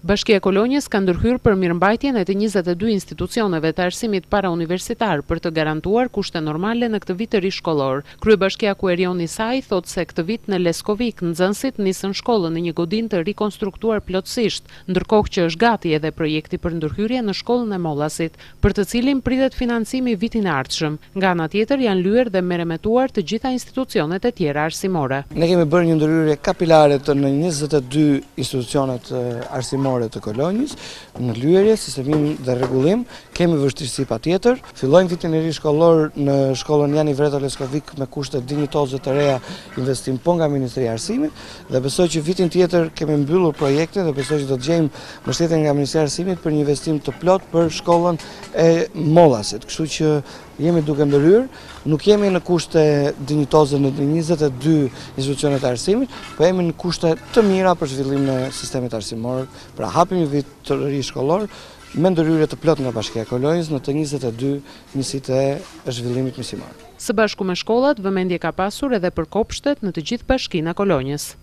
Bashkia e Kolonjës ka ndërhyrë për mirëmbajtjen e të 22 institucioneve të arsimit parauniversitar për të garantuar kushte normale në këtë vit të ri shkollor. Kryebashkiaku Erioni Saj thot se këtë vit në Leskovik nxënësit nisën shkollën në një godinë të rikonstruktuar plotësisht, ndërkohë që është gati edhe projekti për ndërhyrje në shkollën e Mollasit, për të cilin pritet financimi vitin e ardhshëm. Nga ana tjetër janë lyer dhe meremetuar të gjitha institucionet e tjera arsimore. Ne kemi bërë një ndërhyrje kapilare në 22 institucionet arsimore të Kolonjës, në lyerje, sistemin dhe rregullim, kemi vështirësi patjetër. Fillojmë vitin e ri shkollor në shkollën Jani Vreto Leskovik me kushte dinjitoze të reja, investim po nga Ministria e Arsimit, dhe besoj që vitin tjetër kemi mbyllur projekte dhe besoj që do të gjejmë mbështetje nga Ministria e Arsimit për një investim të plot për shkollën e Mollasit. Kështu që jemi duke ndërhyrë, nuk jemi në kushte dinjitoze në 22 institucionet e arsimit, po jemi në kushte të mira për zhvillimin e sistemit arsimor. Pra hapim një vit të ri shkollor me ndërhyrje të plot nga Bashkia e Kolonjës në të 22 njësitë e zhvillimit mësimor. Së bashku me shkollat, vëmendje ka pasur edhe për kopshtet në të gjithë Bashkinë e Kolonjës.